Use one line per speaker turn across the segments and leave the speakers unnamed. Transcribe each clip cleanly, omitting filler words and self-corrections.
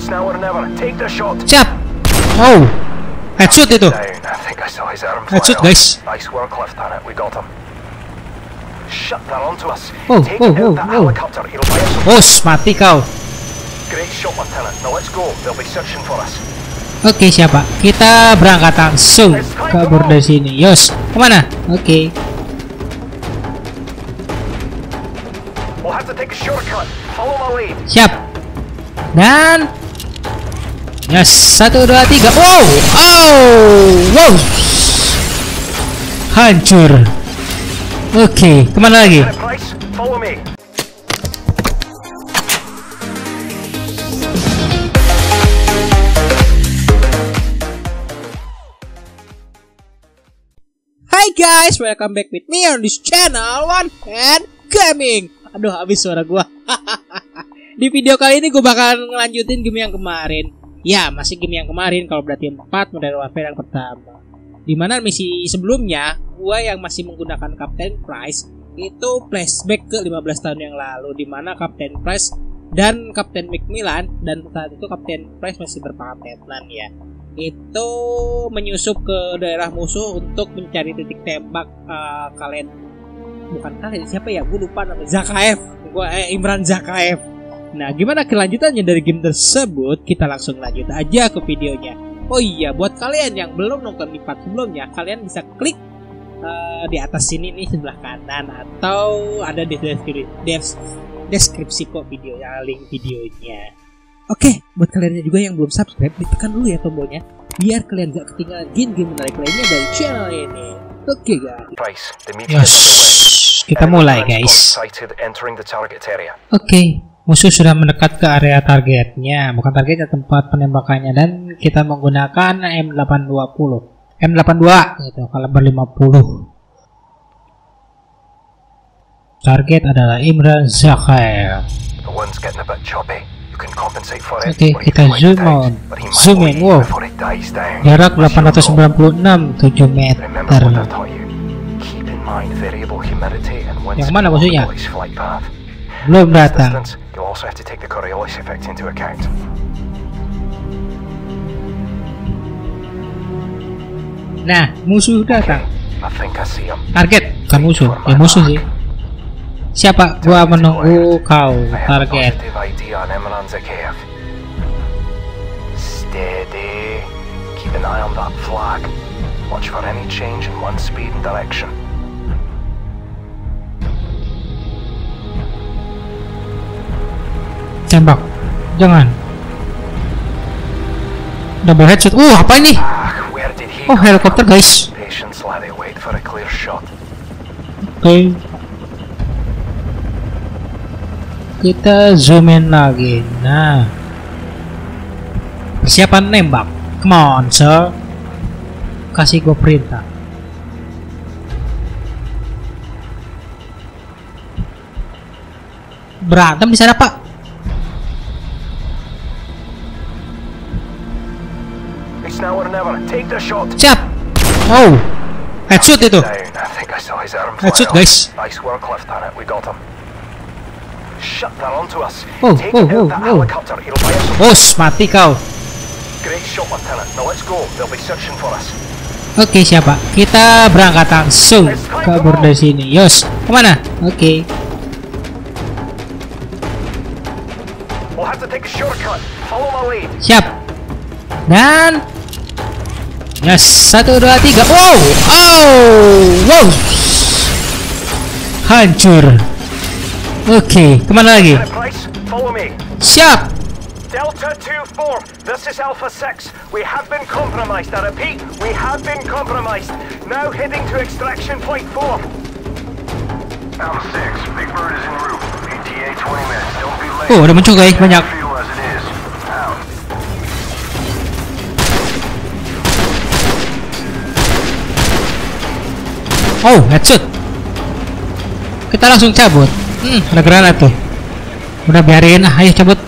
Siap. Oh, headshot itu. Headshot guys. Oh. Oh, mati kau. Oke, siapa? Kita berangkat langsung kabur dari sini. Yos, kemana? Oke. Siap. Dan yes, 1, 2, 3. Wow. Wow. Hancur. Oke, kemana lagi? Hai guys, welcome back with me on this channel One Hand Gaming. Aduh, habis suara gua. Di video kali ini gue bakal ngelanjutin game yang kemarin. Ya, masih game yang kemarin kalau berarti 4 Modern Warfare yang pertama. Dimana misi sebelumnya gue yang masih menggunakan Captain Price itu flashback ke 15 tahun yang lalu, dimana Captain Price dan Captain Macmillan, dan saat itu Captain Price masih berpangkat letnan ya, itu menyusup ke daerah musuh untuk mencari titik tembak siapa ya, gue lupa namanya, Zakaev, Imran Zakaev. Nah, gimana kelanjutannya dari game tersebut? Kita langsung lanjut aja ke videonya. Oh iya, buat kalian yang belum nonton di part sebelumnya, kalian bisa klik di atas sini nih sebelah kanan, atau ada di deskripsi kok videonya, link videonya. Oke, buat kalian juga yang belum subscribe, ditekan dulu ya tombolnya, biar kalian gak ketinggalan game-game menarik lainnya dari channel ini. Oke guys. Yes, kita mulai guys. Oke. Musuh sudah mendekat ke area targetnya, bukan targetnya, tempat penembakannya, dan kita menggunakan M820, M82 gitu, kaliber 50. Target adalah Imran Zakaev. Oke, kita zoom in, wow, jarak 896, 7 meter. Yang mana musuhnya? Belum datang. Nah, musuh datang. Target, bukan musuh. Ya musuh sih. Siapa? Gua menunggu kau. Target.
Steady. Keep an eye on that flag. Watch for any change in one's speed and direction.
Tembak, jangan. Double headshot. Apa ini? Oh, helikopter guys. Oke. Kita zoom in lagi. Nah, persiapan nembak. Come on, sir. Kasih gue perintah. Berantem di sana, Pak. Siap. Oh, headshot itu. Headshot guys. Oh. Oh, mati kau. Oke, siapa? Kita berangkat langsung kabur dari sini. Yos, kemana? Oke. Siap. Dan yes, 1, 2, 3. Wow. Hancur. Oke, kemana lagi? Siap.
Delta 2-4, this is Alpha 6. We have been compromised. I repeat, we have been compromised. Now heading to extraction point 4. Alpha 6, Big Bird is en route. ETA 20 minutes. Don't be late.
Oh, ada muncul guys, banyak. Oh, headshot. Kita langsung cabut. Ada granat tuh. Udah biarin, ayo cabut.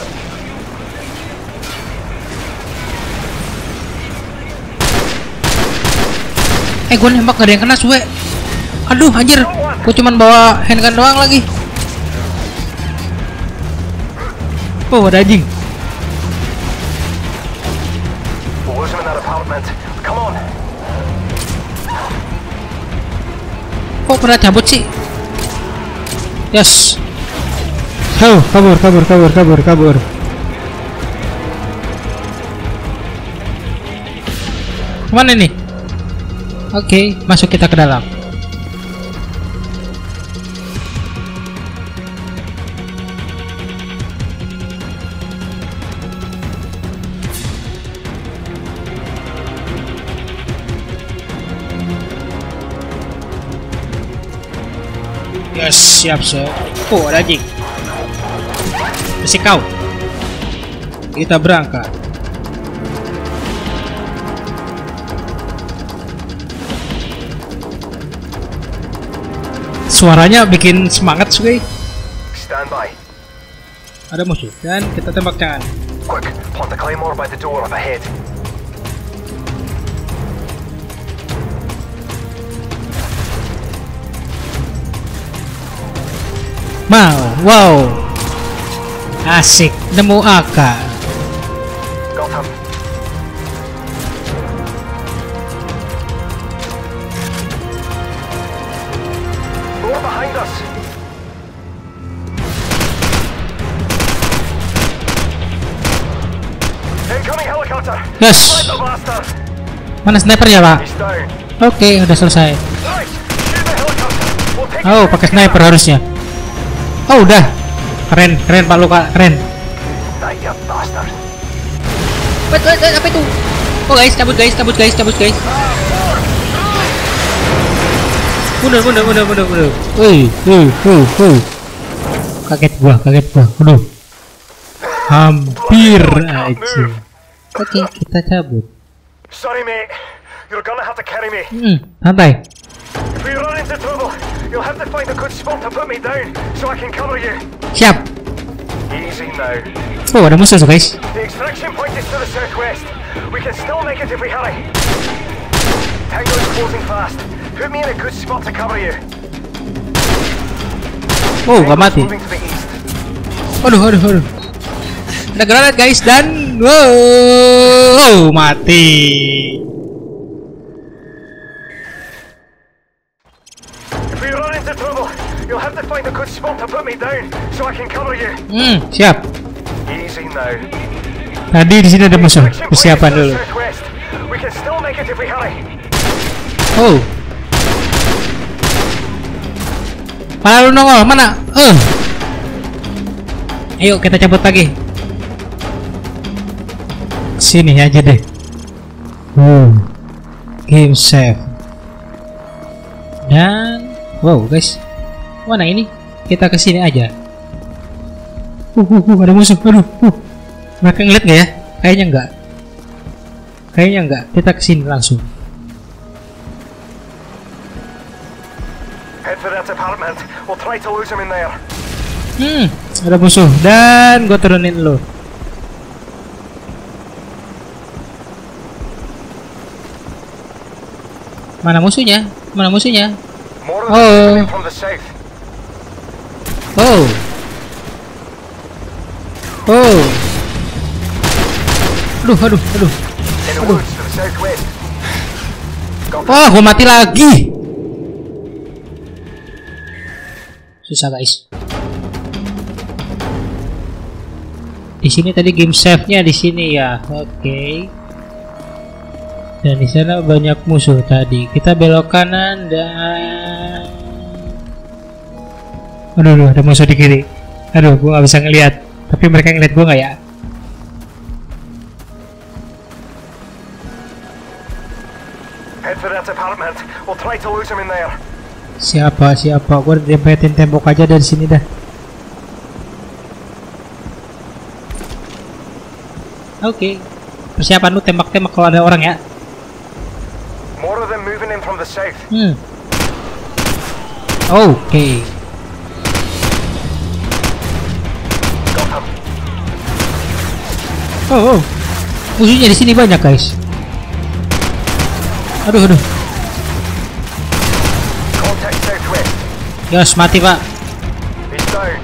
Gue nembak gak ada yang kena, suwe. Aduh, anjir. Gue cuman bawa handgun doang lagi. Oh, ada anjing.
apartment. Come on.
Kok pernah cabut sih? Yes. Oh, kabur. Kemana nih? Oke, masuk kita ke dalam. Yes, siap sir. Oh, ada anjing. Masih kau. Kita berangkat. Suaranya bikin semangat sih.
Stand by.
Ada musuh dan kita tembak jangan.
Quick, plant the claymore by the door up ahead.
Wow. Asik, nemu AK.
Got him. More behind us. Incoming helicopter.
Yes.
Sniper blaster.
Mana snipernya, Pak?
He's down.
Oke, udah selesai.
Nice. Shoot the helicopter. We'll take
Oh,
it
pakai
together.
sniper harusnya. Oh, udah. Keren Pak Luka, keren.
Die, you bastard.
Wait, apa itu? Oh guys, cabut guys. Mundur. Woi. Kaget gua. Aduh. Hampir aja. Oke, kita cabut.
Sorry, mate. You're gonna have to carry me.
Santai.
If we run into trouble, you'll have to find a good spot to put me down so I can cover you.
Siap.
Easy now.
Oh, ada musuh guys.
The extraction point is to the southwest. We can still make it if we hurry. Tango is closing fast. Put me in a good spot to cover you.
Oh, gak mati.
Moving to the east.
Aduh. Ada granat guys dan wow, mati.
If we run into trouble, you'll have to find a good spot to put me down so I can cover you.
Siap.
Easy now.
Tadi di sini ada musuh.
Extraction point is
Persiapan
to the
dulu.
southwest. We can still make it if we hurry.
Oh. Mana lu nongol? Mana? Ayo kita cabut lagi. Sini aja deh. Game save. Dan wow guys. Mana ini? Kita ke sini aja. Ada musuh. Aduh. Mereka ngeliat nggak ya? Kayaknya enggak. Kita ke sini langsung.
Head for that apartment. We'll try to lose him in there.
Ada musuh dan gue turunin lo. Mana musuhnya?
More of them
Oh.
coming from the south.
Oh. Aduh.
In the woods to the southwest. Got
Oh, gue mati lagi. Susah guys. Di sini tadi game save-nya di sini ya. Oke. Dan di sana banyak musuh tadi. Kita belok kanan dan aduh, ada musuh di kiri. Aduh, gua nggak bisa ngelihat. Tapi mereka ngeliat gua nggak ya?
head for that apartment. We'll try to lose him in there.
Siapa? Gua dempetin tembok aja dari sini dah. Oke. Persiapan lu tembak-tembak kalau ada orang ya.
More of them moving in from the south.
Oke.
Got him.
Oh. Musuhnya di sini banyak guys. Aduh.
Contact southwest.
Yos, mati pak.
He's down.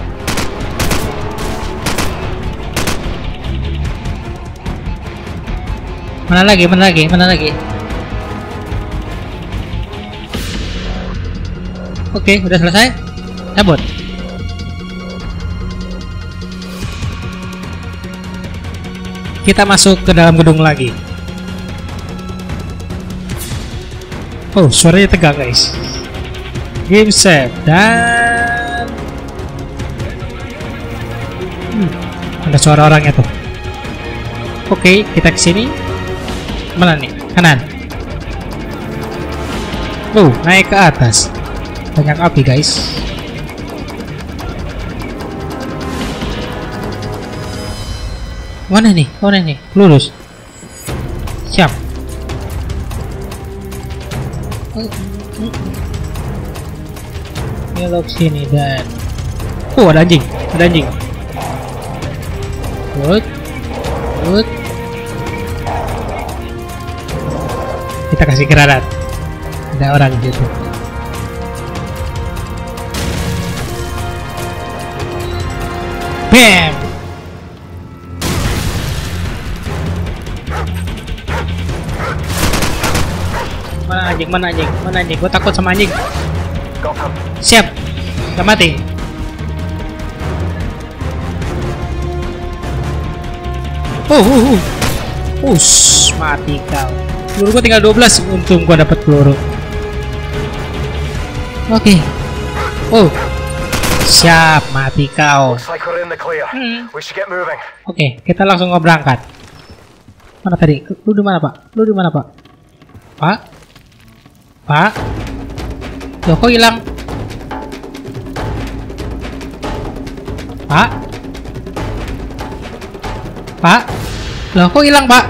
Mana lagi? Mana lagi? Mana lagi? Oke, udah selesai. Cabut. Kita masuk ke dalam gedung lagi. Oh, suaranya tegang guys. Game save dan ada suara orangnya tuh. Oke, kita ke sini. Mana nih? Kanan. Naik ke atas. Banyak api guys. Mana nih? Mana nih? Lurus. Siap. Belok sini dan ada anjing. Ada anjing. Good. Kita kasih granat. Ada orang di situ. Bam. Mana anjing? Gue takut sama anjing. Siap. Gak mati. Mati kau. Peluru gue tinggal 12. Untung gue dapet peluru. Oke. Siap, mati kau. Oke, kita langsung berangkat. Mana tadi? Lu di mana, Pak? Pak? Loh, kok hilang? Pak? Loh, kok hilang, Pak?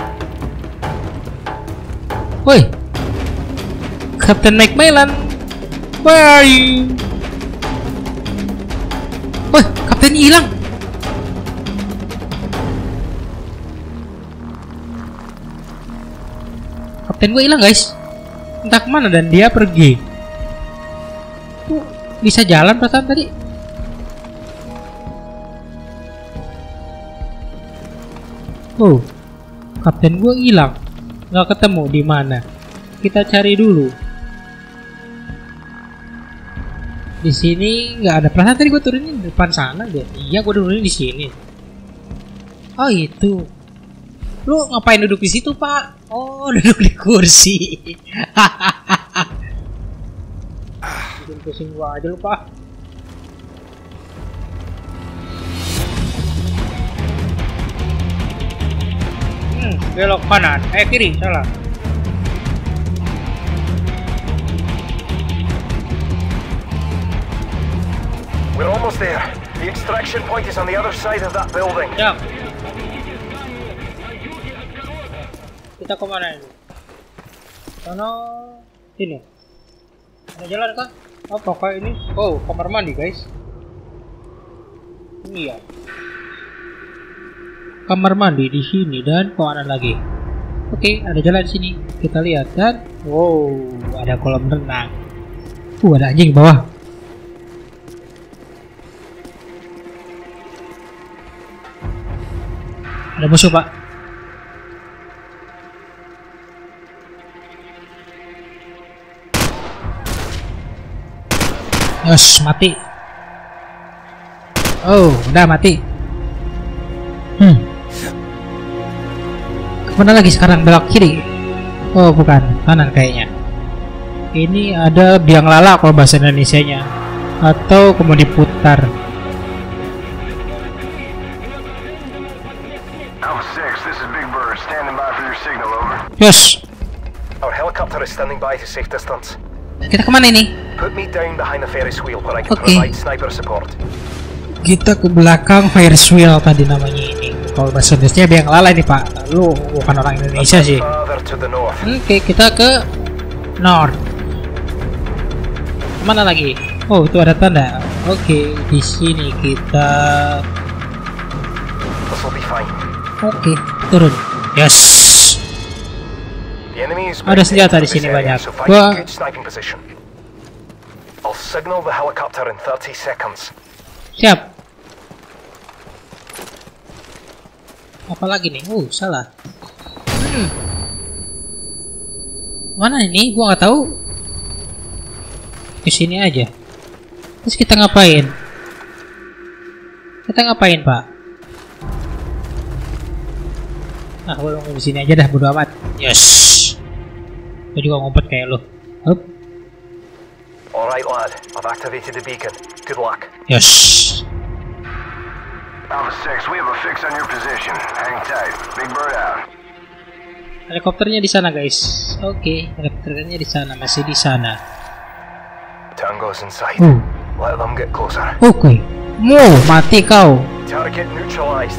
Woi, Captain Macmillan, where are you? Woi, kaptennya hilang. Kapten gue hilang guys. Entah kemana dan dia pergi. Bisa jalan perasaan tadi. Kapten gue hilang. Nggak ketemu di mana. Kita cari dulu. Di sini nggak ada. Perasaan tadi gue turunin di depan sana deh. Iya, gue turunin di sini. Oh itu. Lu ngapain duduk di situ, Pak? Oh, duduk di kursi. Bikin pusing gua aja lu, Pak. Belok kanan. Kiri, salah.
We're almost there. The extraction point is on the other side of that building.
Ya. Kita kemana ini? Sana sini. Ada jalan kah? Apakah ini? Kamar mandi guys. Iya. Kamar mandi di sini dan kemana lagi? Oke, ada jalan sini. Kita lihat dan ada kolam renang. Ada anjing di bawah. Ada musuh, Pak. Yos, mati. Udah mati. Kemana lagi sekarang? Belok kiri? Bukan, kanan kayaknya. Ini ada biang lala kalau bahasa Indonesianya. Atau kemudian diputar. Yos.
Our helicopter is standing by to safe distance.
Kita kemana ini?
Put me down behind the Ferris wheel where I can provide sniper support.
Kita ke belakang Ferris wheel tadi namanya ini. Kalau bahasa Indonesia biang lala ini, Pak. Lu bukan orang Indonesia sih. Oke, kita ke north. Mana lagi? Itu ada tanda. Oke, di sini kita. Oke, turun. Yes. Ada senjata di sini banyak.
I'll signal the helicopter in 30 seconds.
Siap. Apa lagi nih? Salah. Mana ini? Gua nggak tahu. Ke sini aja. Terus kita ngapain? Kita ngapain, Pak? Nah, gua nunggu di sini aja dah, bodo amat. Yes. Gua juga ngumpet kayak lo. Hup.
Alright, lad. I've activated the beacon. Good luck.
Yes.
Alpha 6, we have a fix on your position. Hang tight. Big Bird out.
Helikopternya di sana, guys. Oke, helikopternya di sana, masih di sana.
Tango's inside. Let them get closer.
Oke. Mati kau.
Target neutralized.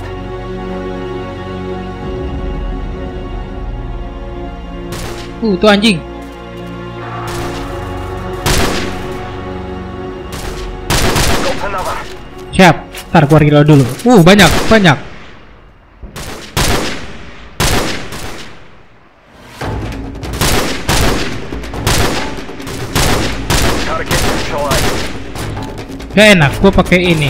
Tuh anjing.
Got another.
Siap. Ntar gua reload dulu. Banyak.
Target neutralized.
Gak enak, gua pakai ini.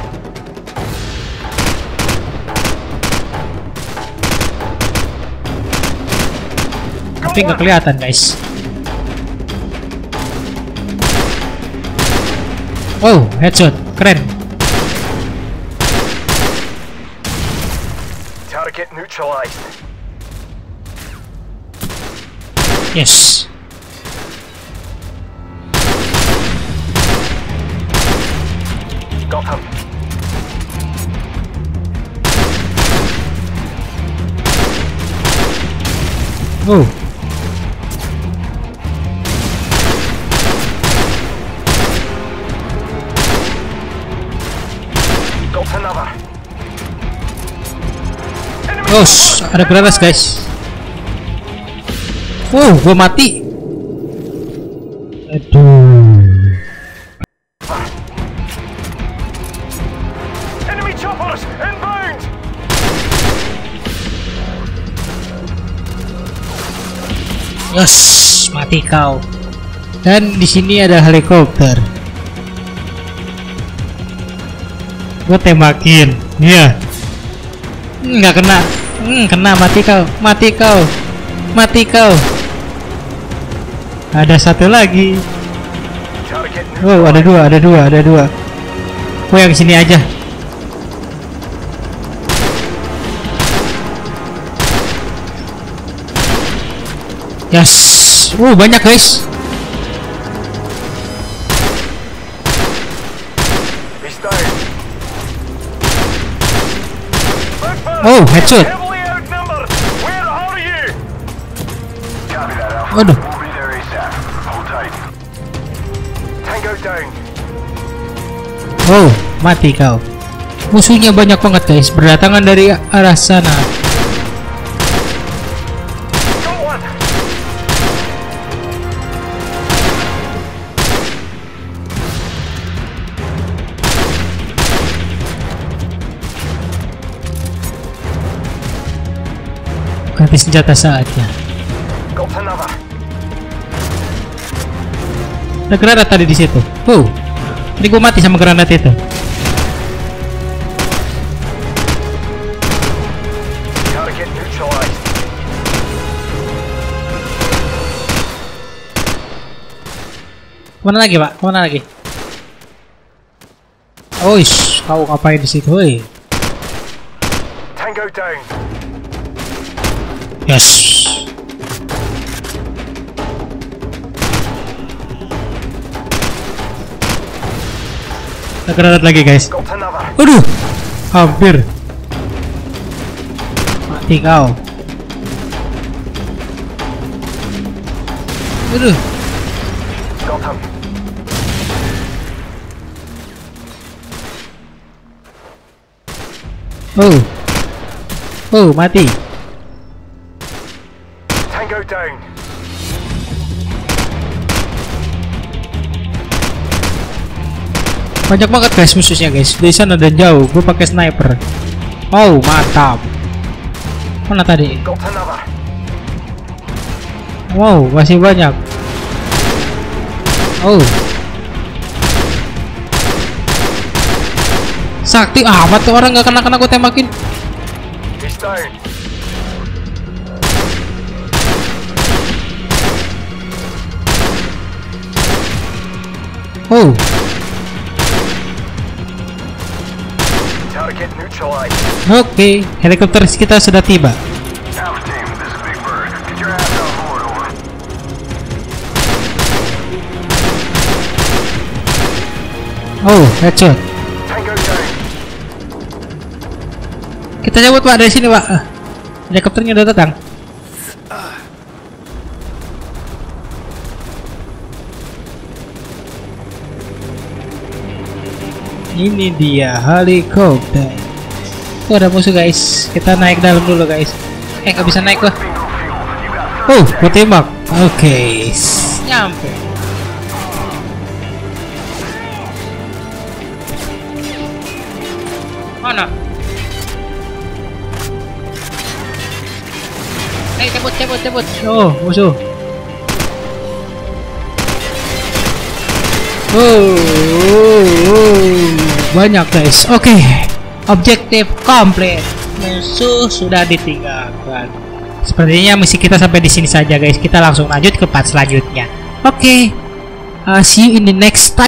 Tapi nggak kelihatan, guys. Headshot, keren.
Target neutralized.
Yes.
Got him. Got another.
Ada geratas, guys. Gua mati. Aduh.
Enemy choppers inbound.
Yes, mati kau. Dan di sini ada helikopter. Gua tembakin. Iya. Nggak kena. Kena, mati kau. Ada satu lagi. Ada dua. Gua yang sini aja. Yes. Banyak, guys. Headshot. Waduh. Mati kau. Musuhnya banyak banget, guys, berdatangan dari arah sana. Ganti senjata saatnya. Ada granat tadi di situ. Ini gue mati sama granat itu. Kemana lagi, Pak? Kemana lagi? Kau ngapain di situ?
Tango down.
Yes. Ada granat lagi, guys. Aduh, hampir mati kau. Aduh. Mati.
Tango down.
Banyak banget, guys, musuhnya, guys. Dari sana dan jauh. Gue pakai sniper. Mantap. Mana tadi? Masih banyak. Sakti amat tuh orang, nggak kena gue tembakin. Oh.
Target neutralized.
Oke, helikopter kita sudah tiba.
Alpha team, this is Big Bird. Get your ass on board, over.
Oh, headshot.
Tango down.
Kita cabut Pak dari sini Pak. Helikopternya udah datang. Ini dia helikopter. Oh, ada musuh guys. Kita naik dalam dulu guys. Nggak bisa naik gua. Oh, gua tembak. Oke, nyampe. Mana? Cabut. Oh, musuh. Banyak guys. Oke, objektif komplit. Musuh sudah ditinggalkan. Sepertinya misi kita sampai di sini saja guys. Kita langsung lanjut ke part selanjutnya. Oke, see you in the next part.